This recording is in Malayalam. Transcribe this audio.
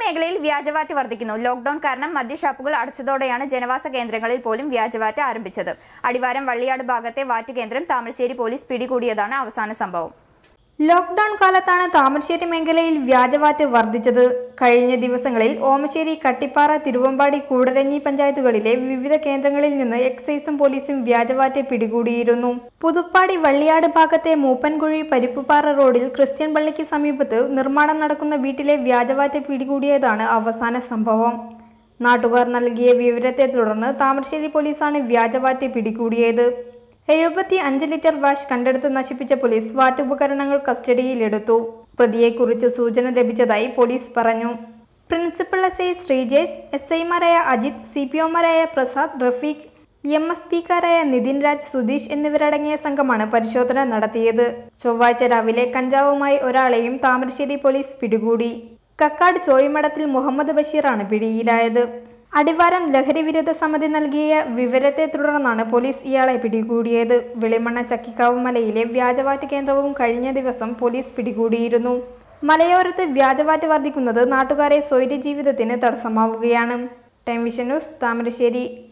മേഖലയിൽ വ്യാജവാറ്റ് വർദ്ധിക്കുന്നു. ലോക്ഡൌൺ കാരണം മദ്യഷാപ്പുകൾ അടച്ചതോടെയാണ് ജനവാസ കേന്ദ്രങ്ങളിൽ പോലും വ്യാജവാറ്റ് ആരംഭിച്ചത്. അടിവാരം വള്ളിയാട് ഭാഗത്തെ വാറ്റ് കേന്ദ്രം താമരശ്ശേരി പോലീസ് പിടികൂടിയതാണ് അവസാന സംഭവം. ലോക്ഡൌൺ കാലത്താണ് താമരശ്ശേരി മേഖലയിൽ വ്യാജവാറ്റ് വർദ്ധിച്ചത്. കഴിഞ്ഞ ദിവസങ്ങളിൽ ഓമശ്ശേരി, കട്ടിപ്പാറ, തിരുവമ്പാടി, കൂടരഞ്ഞി പഞ്ചായത്തുകളിലെ വിവിധ കേന്ദ്രങ്ങളിൽ നിന്ന് എക്സൈസും പോലീസും വ്യാജവാറ്റ് പിടികൂടിയിരുന്നു. പുതുപ്പാടി വള്ളിയാട് ഭാഗത്തെ മൂപ്പൻകുഴി പരിപ്പുപാറ റോഡിൽ ക്രിസ്ത്യൻ പള്ളിക്ക് സമീപത്ത് നിർമ്മാണം നടക്കുന്ന വീട്ടിലെ വ്യാജവാറ്റ് പിടികൂടിയതാണ് അവസാന സംഭവം. നാട്ടുകാർ നൽകിയ വിവരത്തെ തുടർന്ന് താമരശ്ശേരി പോലീസാണ് വ്യാജവാറ്റ് പിടികൂടിയത്. 75 ലിറ്റർ വാഷ് കണ്ടെടുത്ത് നശിപ്പിച്ച പോലീസ് വാറ്റ് ഉപകരണങ്ങൾ കസ്റ്റഡിയിലെടുത്തു. പ്രതിയെക്കുറിച്ച് സൂചന ലഭിച്ചതായി പോലീസ് പറഞ്ഞു. പ്രിൻസിപ്പൽ എസ്ഐ ശ്രീജേഷ്, എസ്ഐമാരായ അജിത്, CPOമാരായ പ്രസാദ്, റഫീഖ്, MSPക്കാരായ നിതിൻ രാജ്, സുധീഷ് എന്നിവരടങ്ങിയ സംഘമാണ് പരിശോധന നടത്തിയത്. ചൊവ്വാഴ്ച രാവിലെ കഞ്ചാവുമായി ഒരാളെയും താമരശ്ശേരി പോലീസ് പിടികൂടി. കക്കാട് ചോയ്മഠത്തിൽ മുഹമ്മദ് ബഷീറാണ് പിടിയിലായത്. അടിവാരം ലഹരി വിരുദ്ധ സമിതി നൽകിയ വിവരത്തെ തുടർന്നാണ് പോലീസ് ഇയാളെ പിടികൂടിയത്. വെളിമണ്ണ ചക്കിക്കാവ് മലയിലെ വ്യാജവാറ്റ് കേന്ദ്രവും കഴിഞ്ഞ ദിവസം പോലീസ് പിടികൂടിയിരുന്നു. മലയോരത്ത് വ്യാജവാറ്റ് വർദ്ധിക്കുന്നത് നാട്ടുകാരെ സ്വൈര്യ ജീവിതത്തിന് തടസ്സമാവുകയാണ്. Time vision news, Thamarassery.